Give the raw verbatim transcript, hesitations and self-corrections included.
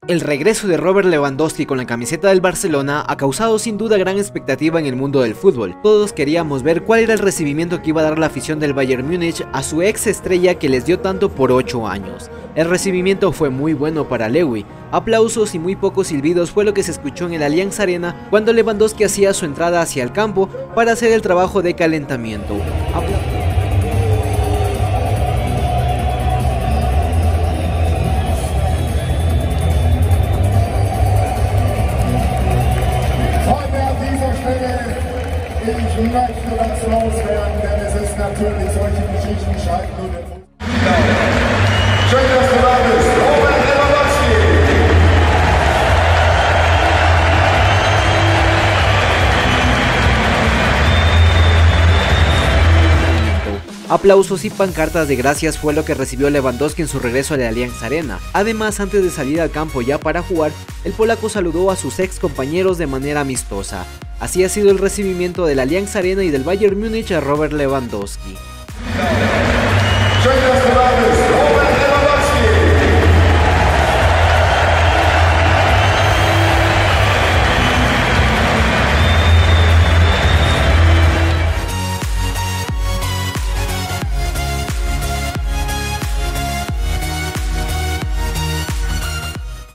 El regreso de Robert Lewandowski con la camiseta del Barcelona ha causado sin duda gran expectativa en el mundo del fútbol. Todos queríamos ver cuál era el recibimiento que iba a dar la afición del Bayern Múnich a su ex estrella que les dio tanto por ocho años. El recibimiento fue muy bueno para Lewy. Aplausos y muy pocos silbidos fue lo que se escuchó en el Allianz Arena cuando Lewandowski hacía su entrada hacia el campo para hacer el trabajo de calentamiento. Apla Ich möchte das loswerden, denn es ist natürlich solche Geschichten schalten nur den Fußball. Schön, dass du da bist, Robert Lewandowski. Aplausos y pancartas de gracias fue lo que recibió Lewandowski en su regreso al Allianz Arena. Además, antes de salir al campo ya para jugar, el polaco saludó a sus ex compañeros de manera amistosa. Así ha sido el recibimiento del Allianz Arena y del Bayern Múnich a Robert Lewandowski. Schön, dass du da bist.